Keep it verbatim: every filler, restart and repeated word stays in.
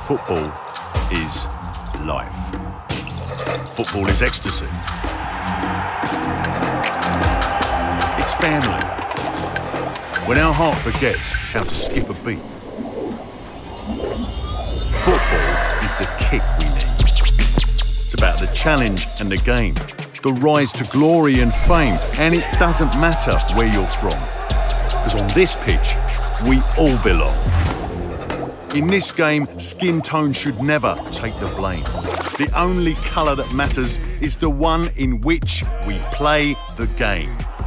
Football is life. Football is ecstasy. It's family. When our heart forgets how to skip a beat. Football is the kick we need. It's about the challenge and the game, the rise to glory and fame, and it doesn't matter where you're from, because on this pitch, we all belong. In this game, skin tone should never take the blame. The only colour that matters is the one in which we play the game.